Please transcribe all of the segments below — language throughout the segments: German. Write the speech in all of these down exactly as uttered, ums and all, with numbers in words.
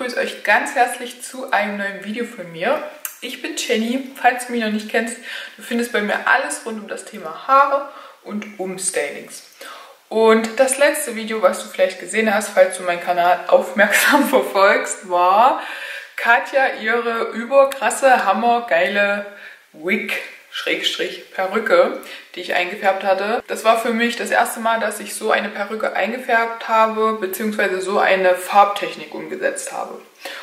begrüße euch ganz herzlich zu einem neuen Video von mir. Ich bin Jenny, falls du mich noch nicht kennst. Du findest bei mir alles rund um das Thema Haare und Umstylings. Und das letzte Video, was du vielleicht gesehen hast, falls du meinen Kanal aufmerksam verfolgst, war Katja ihre überkrasse, hammergeile Wig Schrägstrich Perücke, die ich eingefärbt hatte. Das war für mich das erste Mal, dass ich so eine Perücke eingefärbt habe, beziehungsweise so eine Farbtechnik umgesetzt habe.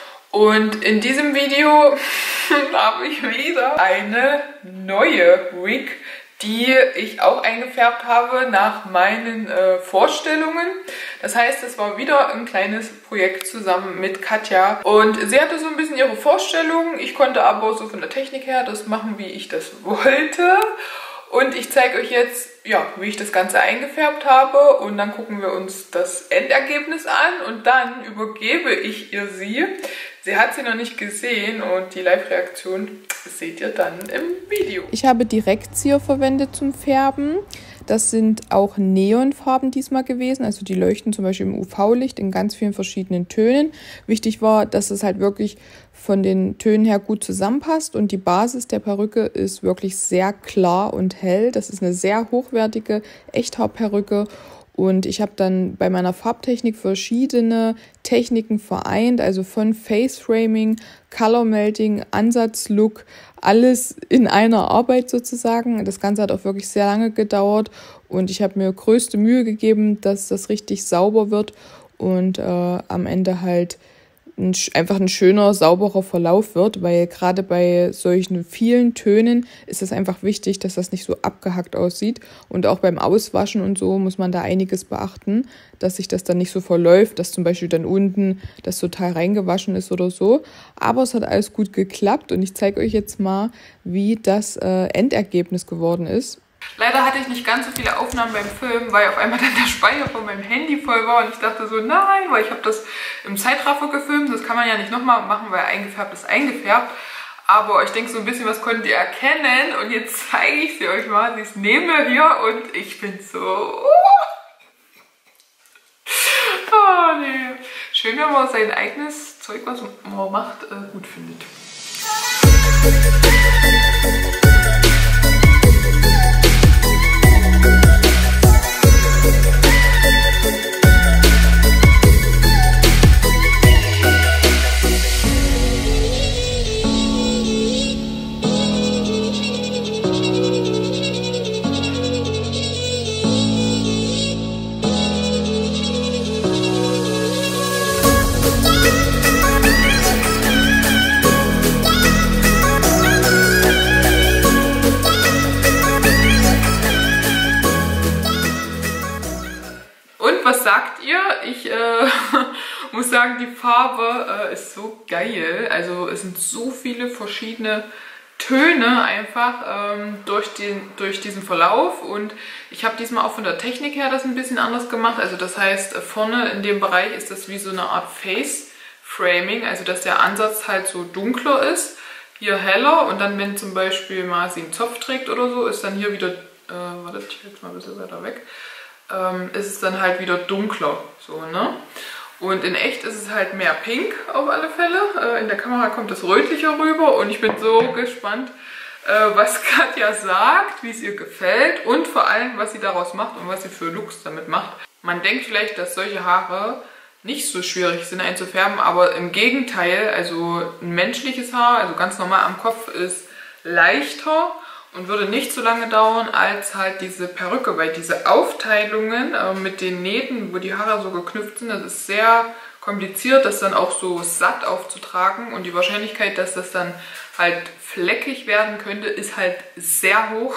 Und in diesem Video habe ich wieder eine neue Wig, die ich auch eingefärbt habe nach meinen äh, Vorstellungen. Das heißt, es war wieder ein kleines Projekt zusammen mit Katja. Und sie hatte so ein bisschen ihre Vorstellungen. Ich konnte aber so von der Technik her das machen, wie ich das wollte. Und ich zeige euch jetzt, ja, wie ich das Ganze eingefärbt habe. Und dann gucken wir uns das Endergebnis an. Und dann übergebe ich ihr sie. Sie hat sie noch nicht gesehen und die Live-Reaktion seht ihr dann im Video. Ich habe Direktzieher verwendet zum Färben. Das sind auch Neonfarben diesmal gewesen. Also die leuchten zum Beispiel im U V-Licht in ganz vielen verschiedenen Tönen. Wichtig war, dass es halt wirklich von den Tönen her gut zusammenpasst. Und die Basis der Perücke ist wirklich sehr klar und hell. Das ist eine sehr hochwertige Echthaarperücke. Und ich habe dann bei meiner Farbtechnik verschiedene Techniken vereint, also von Face Framing, Color Melting, Ansatzlook, alles in einer Arbeit sozusagen. Das Ganze hat auch wirklich sehr lange gedauert und ich habe mir größte Mühe gegeben, dass das richtig sauber wird und äh, am Ende halt ein, einfach ein schöner, sauberer Verlauf wird, weil gerade bei solchen vielen Tönen ist es einfach wichtig, dass das nicht so abgehackt aussieht. Und auch beim Auswaschen und so muss man da einiges beachten, dass sich das dann nicht so verläuft, dass zum Beispiel dann unten das total reingewaschen ist oder so. Aber es hat alles gut geklappt und ich zeige euch jetzt mal, wie das äh, Endergebnis geworden ist. Leider hatte ich nicht ganz so viele Aufnahmen beim Filmen, weil auf einmal dann der Speicher von meinem Handy voll war und ich dachte so, nein, weil ich habe das im Zeitraffer gefilmt, das kann man ja nicht nochmal machen, weil eingefärbt ist eingefärbt. Aber ich denke, so ein bisschen was konntet ihr erkennen und jetzt zeige ich sie euch mal. Sie ist neben mir hier und ich bin so... Oh nee. Schön, wenn man sein eigenes Zeug, was man macht, gut findet. Was sagt ihr? Ich äh, muss sagen, die Farbe äh, ist so geil. Also es sind so viele verschiedene Töne einfach ähm, durch, den, durch diesen Verlauf. Und ich habe diesmal auch von der Technik her das ein bisschen anders gemacht. Also das heißt, vorne in dem Bereich ist das wie so eine Art Face Framing. Also dass der Ansatz halt so dunkler ist, hier heller. Und dann, wenn zum Beispiel mal sie einen Zopf trägt oder so, ist dann hier wieder, äh, warte, ich jetzt mal ein bisschen weiter weg. Ähm, ist es dann halt wieder dunkler, so, ne? Und in echt ist es halt mehr pink auf alle Fälle. Äh, in der Kamera kommt das rötlicher rüber und ich bin so gespannt, äh, was Katja sagt, wie es ihr gefällt und vor allem, was sie daraus macht und was sie für Looks damit macht. Man denkt vielleicht, dass solche Haare nicht so schwierig sind einzufärben, aber im Gegenteil, also ein menschliches Haar, also ganz normal am Kopf, ist leichter und würde nicht so lange dauern als halt diese Perücke, weil diese Aufteilungen äh, mit den Nähten, wo die Haare so geknüpft sind, das ist sehr kompliziert, das dann auch so satt aufzutragen und die Wahrscheinlichkeit, dass das dann halt fleckig werden könnte, ist halt sehr hoch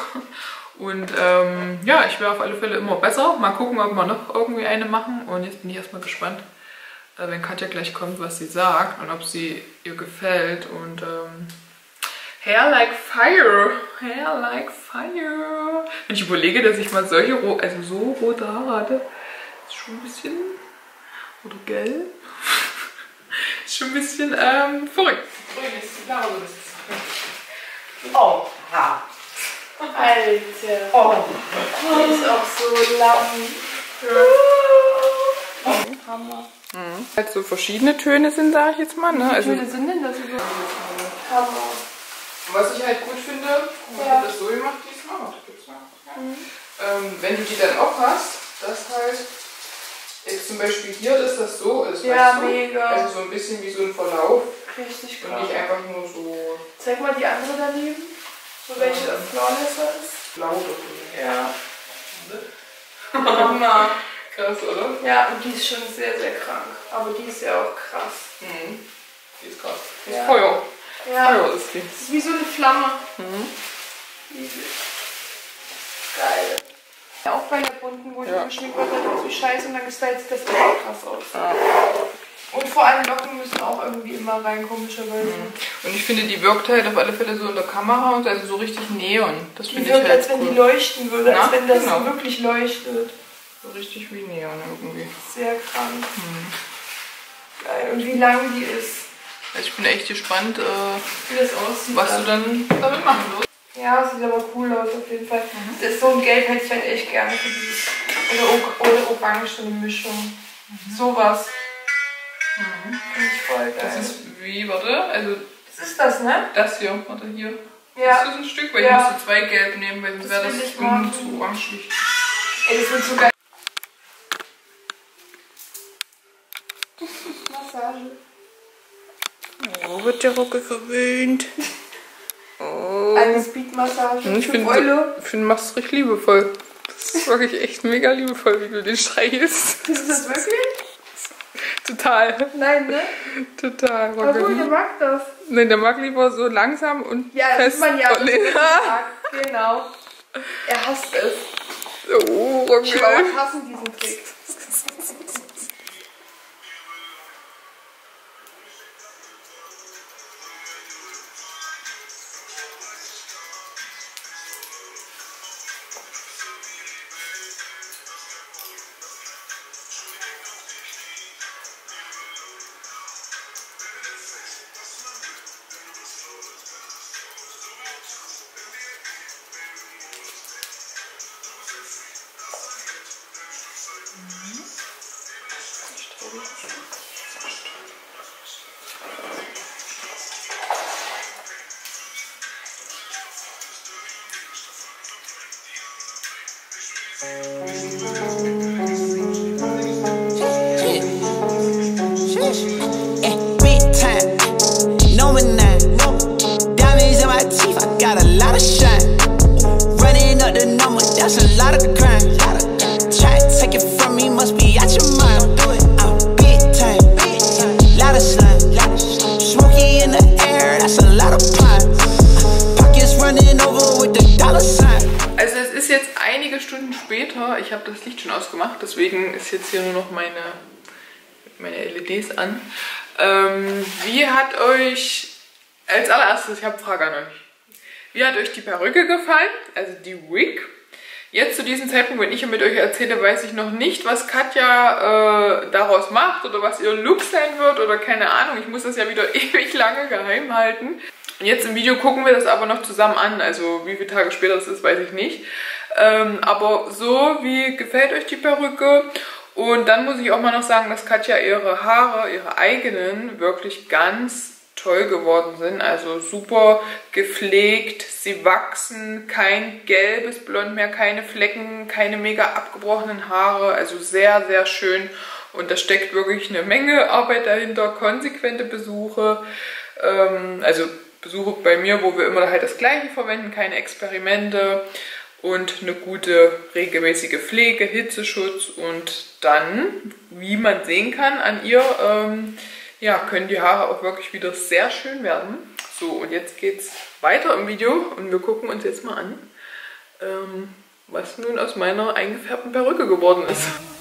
und ähm, ja, ich wäre auf alle Fälle immer besser. Mal gucken, ob wir noch irgendwie eine machen und jetzt bin ich erstmal gespannt, äh, wenn Katja gleich kommt, was sie sagt und ob sie ihr gefällt und ähm, Hair like fire, hair like fire. Wenn ich überlege, dass ich mal solche, also so rote Haare hatte, ist schon ein bisschen, oder gelb, ist schon ein bisschen ähm, verrückt. Oh, ha. Alter. Oh, die ist auch so lang. Ja. Hammer. Mhm. Halt so verschiedene Töne sind, sage ich jetzt mal. Ne? Wie Also, viele sind denn das überhaupt? Hammer. was ich halt gut finde, man ja. hat das so gemacht diesmal. Oh, gibt's noch. Ja. Mhm. Ähm, wenn du die dann auch hast, dass halt jetzt zum Beispiel hier, dass das so ist. Ja, weißt du? mega. Also so ein bisschen wie so ein Verlauf. Richtig krass. Und nicht einfach nur so. Zeig mal die andere daneben. So welche das Flawlesser ist. Blau oder so. Ja. Hammer. Krass, oder? Ja, und die ist schon sehr, sehr krank. Aber die ist ja auch krass. Mhm. Die ist krass. Die ja. ist Feuer. Ja. Feuer ist die. Das ist wie so eine Flamme. Mhm. Geil. Ja, auch bei der bunten, wo ich ja. geschminkt war, das wie scheiße und dann gestylt sieht das auch krass aus. Ja. Und vor allem Locken müssen auch irgendwie immer rein, komischerweise. Mhm. Und ich finde, die wirkt halt auf alle Fälle so in der Kamera und also so richtig neon. Das die finde wirkt, ich halt als wenn cool. die leuchten würde, Na, als wenn das genau. wirklich leuchtet. So richtig wie Neon irgendwie. Sehr krank. Mhm. Geil. Und wie lang die ist. Also ich bin echt gespannt, äh, wie das aussieht. was du dann damit machen wirst. Ja, sieht aber cool aus auf jeden Fall. Mhm. Das ist so ein Gelb hätte ich halt echt gerne für dieses. Oder, oder Orange, so eine Mischung. Mhm. Sowas. Mhm. Finde ich voll geil. Das ist wie, warte, also. Das ist das, ne? Das hier, warte hier. Ja. Das ist ein Stück, weil ja. ich musste zwei Gelb nehmen, weil sonst wäre das irgendwie zu orange. Ey, das wird so geil. Massage. Oh, wird der Rocke verwöhnt. Oh. Eine Speed-Massage. Ich finde, find, du machst es richtig liebevoll. Das ist wirklich echt mega liebevoll, wie du den streichelst. Ist das wirklich? Total. Nein, ne? Total. Aber gut, der mag das. Nein, der mag lieber so langsam und ja, fest. Ja, das ist man ja. Ja. Genau. Er hasst es. Oh, Rocke. Chihuahuas hassen diesen Trick. Ich habe das Licht schon ausgemacht, deswegen ist jetzt hier nur noch meine, meine L E Ds an. Ähm, wie hat euch, als allererstes, ich habe eine Frage an euch. Wie hat euch die Perücke gefallen, also die Wig? Jetzt zu diesem Zeitpunkt, wenn ich mit euch erzähle, weiß ich noch nicht, was Katja äh, daraus macht oder was ihr Look sein wird oder keine Ahnung. Ich muss das ja wieder ewig lange geheim halten. Und jetzt im Video gucken wir das aber noch zusammen an, also wie viele Tage später das ist, weiß ich nicht. Ähm, aber so, wie gefällt euch die Perücke? Und dann muss ich auch mal noch sagen, dass Katja ihre Haare, ihre eigenen, wirklich ganz toll geworden sind. Also super gepflegt, sie wachsen, kein gelbes Blond mehr, keine Flecken, keine mega abgebrochenen Haare. Also sehr, sehr schön. Und da steckt wirklich eine Menge Arbeit dahinter, konsequente Besuche. Ähm, also Besuche bei mir, wo wir immer halt das Gleiche verwenden, keine Experimente. Und eine gute regelmäßige Pflege, Hitzeschutz und dann, wie man sehen kann an ihr, ähm, ja, können die Haare auch wirklich wieder sehr schön werden. So, und jetzt geht's weiter im Video und wir gucken uns jetzt mal an, ähm, was nun aus meiner eingefärbten Perücke geworden ist.